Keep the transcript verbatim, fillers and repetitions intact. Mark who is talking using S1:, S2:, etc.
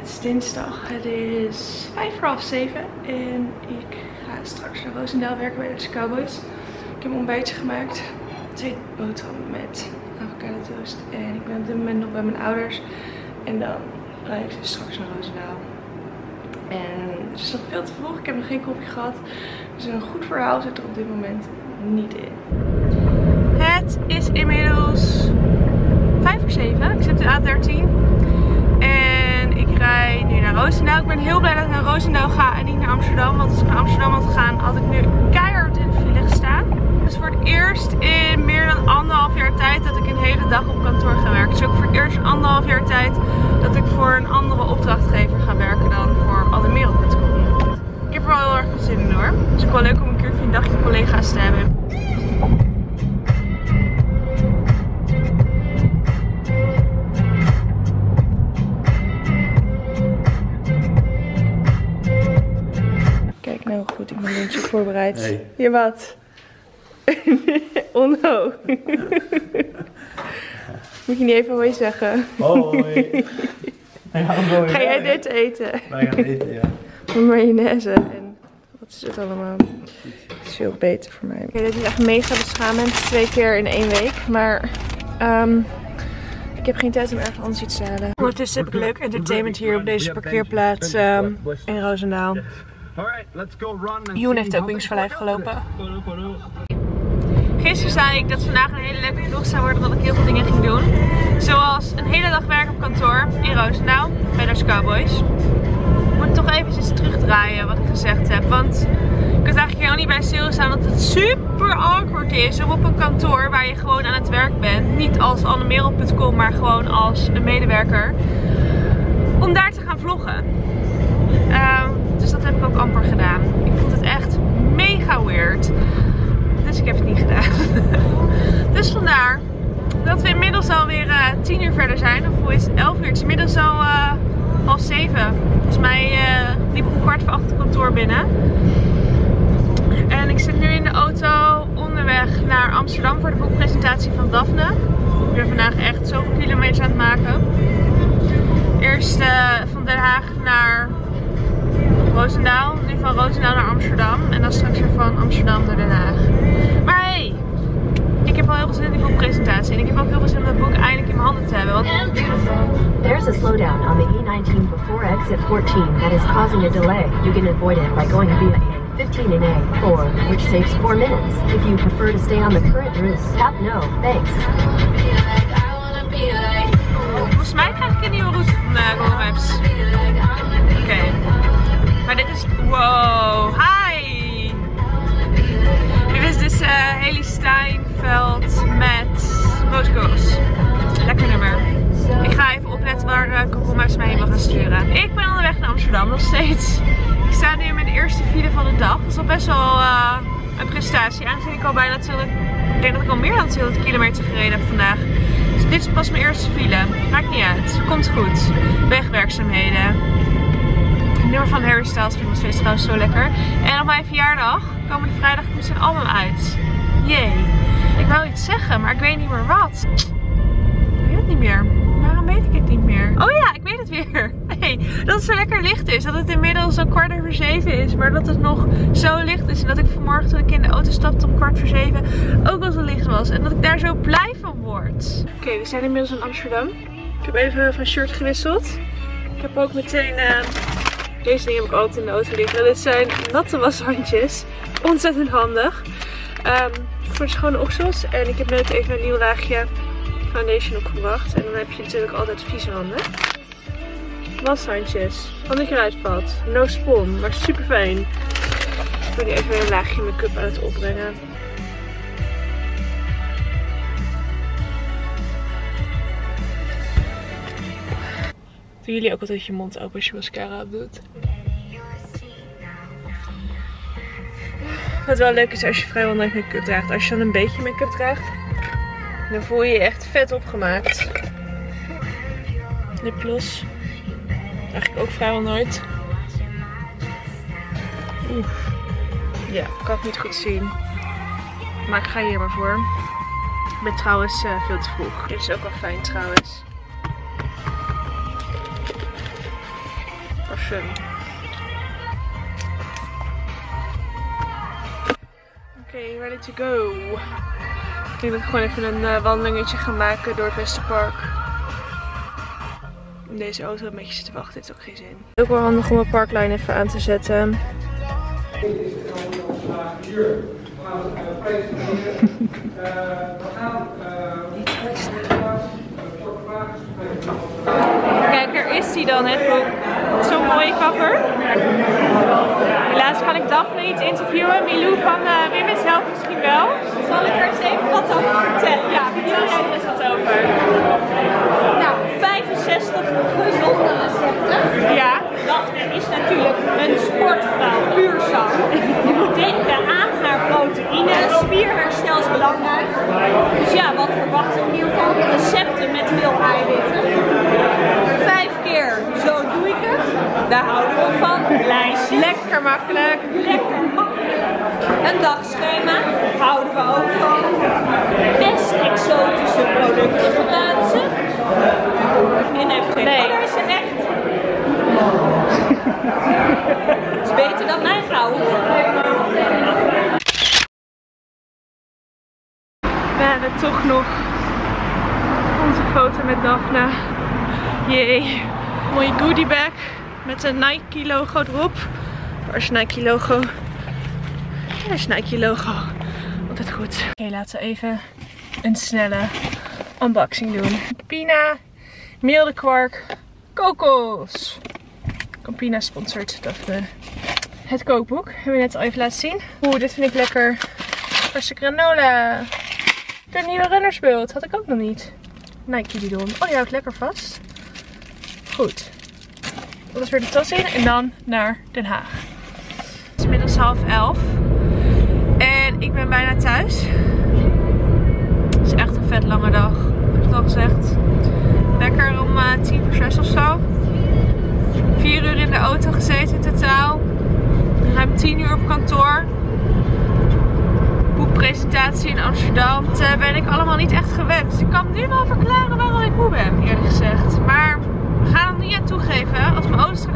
S1: is dinsdag. Het is vijf voor half zeven. En ik ga straks naar Roosendaal werken bij de Cowboys. Ik heb een ontbijtje gemaakt. Twee boterhammen met avocado toast. En ik ben op dit moment nog bij mijn ouders. En dan ga ik dus straks naar Roosendaal. En het is nog veel te vroeg. Ik heb nog geen koffie gehad. Dus een goed verhaal zit er op dit moment niet in. Het is inmiddels vijf voor zeven. Ik zit op de A dertien. En ik rij nu naar Roosendaal. Ik ben heel blij dat ik naar Roosendaal ga en niet naar Amsterdam. Want als ik naar Amsterdam had gegaan, had ik nu keihard in de file gestaan. Het is voor het eerst in meer dan anderhalf jaar tijd dat ik een hele dag op kantoor ga werken. Het is ook voor het eerst in anderhalf jaar tijd dat ik voor een andere opdrachtgever ga werken dan voor Aldemerel punt com. Ik heb er wel heel erg veel zin in hoor. Het is ook wel leuk om een keer een dagje collega's te hebben. Kijk nou hoe goed ik mijn lunch heb voorbereid.
S2: Hey.
S1: Je wat? Oh no. Moet je niet even hoi zeggen?
S2: Hoi.
S1: Ga jij dit eten?
S2: Wij gaan eten, ja.
S1: Met mayonaise en wat is het allemaal? Het is veel beter voor mij. Okay, dit is echt mega beschamend. Twee keer in één week. Maar um, ik heb geen tijd om ergens anders iets te halen. Ondertussen heb ik leuk entertainment hier op deze parkeerplaats um, in Roosendaal. Joen heeft ook Wings for Life gelopen. Gisteren zei ik dat vandaag een hele leuke vlog zou worden, dat ik heel veel dingen ging doen. Zoals een hele dag werken op kantoor in Roosendaal bij de Cowboys. Ik moet toch eventjes terugdraaien wat ik gezegd heb. Want ik had eigenlijk helemaal niet bij stilstaan dat het super awkward is om op een kantoor waar je gewoon aan het werk bent, niet als Aldemerel punt com, maar gewoon als een medewerker, om daar te gaan vloggen. Um, dus dat heb ik ook amper gedaan. Ik vond het echt mega weird. Dus ik heb het niet gedaan. Dus vandaar dat we inmiddels alweer uh, tien uur verder zijn. Of hoe is het? elf uur. Het is inmiddels al uh, half zeven. Volgens mij uh, liep ik om kwart voor acht het kantoor binnen. En ik zit nu in de auto onderweg naar Amsterdam voor de boekpresentatie van Daphne. Ik ben vandaag echt zoveel kilometers aan het maken. Eerst uh, van Den Haag naar Roosendaal, nu van Roosendaal naar Amsterdam en dan straks weer van Amsterdam naar Den Haag. Maar hey, ik heb al heel veel zin in die boekpresentatie en ik heb ook heel veel zin om dat boek eindelijk in mijn handen te hebben. Want
S3: there's a slowdown on the E nineteen before exit fourteen that is causing a delay. You can avoid it by going via A fifteen and A four, which saves four minutes. If you prefer to stay on the current route, tap no. Thanks.
S1: Volgens mij krijg ik een nieuwe route van uh, Google Maps. Oké. Okay. Maar dit is... Wow, hi! Dit is dus uh, Haley Steinfeld met Rose Goes. Lekker nummer. Ik ga even opletten waar uh, Google Maps mij heen wil gaan sturen. Ik ben onderweg naar Amsterdam nog steeds. Ik sta nu in mijn eerste file van de dag. Dat is al best wel uh, een prestatie. Aangezien ik al bijna tweehonderd... Ik denk dat ik al meer dan tweehonderd kilometer gereden heb vandaag. Dus dit is pas mijn eerste file. Maakt niet uit. Komt goed. Wegwerkzaamheden. Het nummer van Harry Styles vind ik nog steeds trouwens zo lekker. En op mijn verjaardag, komende vrijdag, komt zijn album uit. Jee. Ik wou iets zeggen, maar ik weet niet meer wat. Ik weet het niet meer. Waarom weet ik het niet meer? Oh ja, ik weet het weer. Hey, dat het zo lekker licht is. Dat het inmiddels een kwart over zeven is. Maar dat het nog zo licht is. En dat ik vanmorgen toen ik in de auto stapte om kwart voor zeven ook al zo licht was. En dat ik daar zo blij van word. Oké, okay, we zijn inmiddels in Amsterdam. Ik heb even van shirt gewisseld. Ik heb ook meteen... Uh, Deze dingen heb ik altijd in de auto liggen. Dit zijn natte washandjes. Ontzettend handig. Um, voor de schone oksels. En ik heb net even een nieuw laagje foundation opgebracht. En dan heb je natuurlijk altijd vieze handen. Washandjes. Van dat je eruit valt. No spon, maar super fijn. Ik ben nu even een laagje make-up aan het opbrengen. Doen jullie ook altijd je mond open als je mascara op doet? Wat wel leuk is als je vrijwel nooit make-up draagt. Als je dan een beetje make-up draagt, dan voel je je echt vet opgemaakt. Lipgloss. Eigenlijk ook vrijwel nooit. Oef. Ja, ik kan het niet goed zien. Maar ik ga hier maar voor. Ik ben trouwens uh, veel te vroeg. Dit is ook wel fijn trouwens. Ocean. Oké, okay, ready to go. Ik denk dat ik gewoon even een uh, wandelingetje ga maken door het Westerpark. In deze auto een beetje zitten wachten, heeft ook geen zin. Ook wel handig om mijn parklijn even aan te zetten. Kijk, daar is hij dan, het boek. Zo'n mooie cover. Helaas kan ik Daphne niet interviewen. Milou van uh, Wim is zelf misschien wel. Zal ik er eens even wat over vertellen? Ja, vertel jij er eens wat over.
S4: Nou, vijfenzestig gezonde recepten.
S1: Ja.
S4: Daphne is natuurlijk een sportvrouw, puur zang. Je moet denken aan haar proteïne. Spierherstel is belangrijk. Dus ja, wat verwacht ik hiervan? Recepten met veel eiwitten. Vijf keer, zo doe ik het. Daar houden we van. Lijstjes.
S1: Lekker makkelijk.
S4: Lekker makkelijk. Een dagschema, daar houden we ook van. Best exotische producten gebruiken ze. Vriendin heeft gezegd,
S1: Nee.
S4: oh, daar is ze echt. Het is beter dan mijn gouden.
S1: We hebben toch nog onze foto met Daphne. Jee. Mooie goodie bag met een Nike logo erop. Waar is Nike logo? Daar is Nike logo. Altijd goed. Oké, okay, laten we even een snelle unboxing doen. Campina, milde kwark, kokos. Campina sponsort Daphne. Het kookboek hebben we net al even laten zien. Oeh, dit vind ik lekker. Verse granola. De nieuwe runnersbeeld had ik ook nog niet. Nike bidon. Oh, die houdt lekker vast. Goed. Dat is weer de tas in en dan naar Den Haag. Het is inmiddels half elf. En ik ben bijna thuis. Het is echt een vet lange dag. Ik heb het al gezegd. Lekker om uh, tien voor zes of zo. Vier uur in de auto gezeten in totaal. Ruim tien uur op kantoor. Boekpresentatie in Amsterdam. Dat ben ik allemaal niet echt gewend. Dus ik kan nu wel verklaren waarom ik moe ben, eerlijk gezegd. Maar we gaan er niet aan toegeven. Als mijn auto